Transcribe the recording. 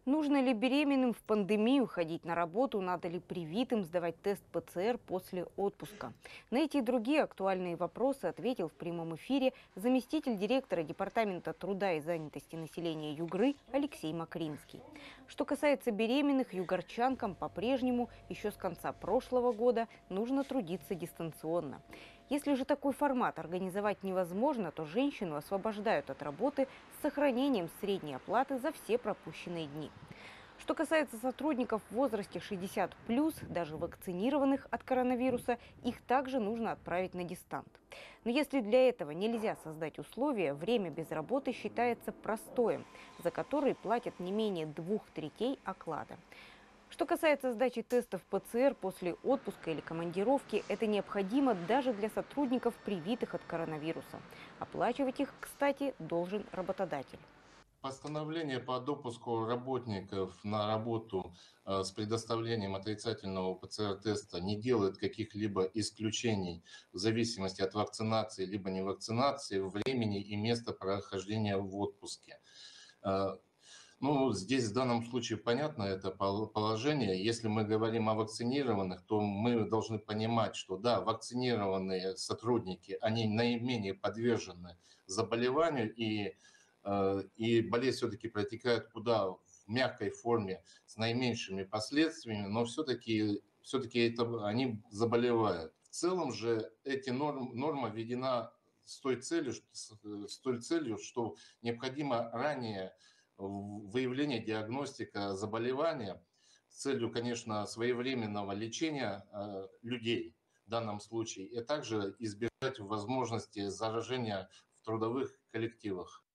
Нужно ли беременным в пандемию ходить на работу, надо ли привитым сдавать тест ПЦР после отпуска? На эти и другие актуальные вопросы ответил в прямом эфире заместитель директора Департамента труда и занятости населения Югры Алексей Макринский. Что касается беременных, югорчанкам по-прежнему еще с конца прошлого года нужно трудиться дистанционно. Если же такой формат организовать невозможно, то женщину освобождают от работы с сохранением средней оплаты за все пропущенные дни. Что касается сотрудников в возрасте 60+, даже вакцинированных от коронавируса, их также нужно отправить на дистант. Но если для этого нельзя создать условия, время без работы считается простоем, за который платят не менее 2/3 оклада. Что касается сдачи тестов ПЦР после отпуска или командировки, это необходимо даже для сотрудников, привитых от коронавируса. Оплачивать их, кстати, должен работодатель. Постановление по допуску работников на работу с предоставлением отрицательного ПЦР-теста не делает каких-либо исключений в зависимости от вакцинации либо не вакцинации, времени и места прохождения в отпуске. Ну, здесь в данном случае понятно это положение. Если мы говорим о вакцинированных, то мы должны понимать, что да, вакцинированные сотрудники, они наименее подвержены заболеванию, и болезнь все-таки протекает куда в мягкой форме с наименьшими последствиями, но все-таки они заболевают. В целом же норма введена с той целью, что необходимо ранее выявление, диагностика заболевания с целью, конечно, своевременного лечения людей в данном случае, и также избежать возможности заражения в трудовых коллективах.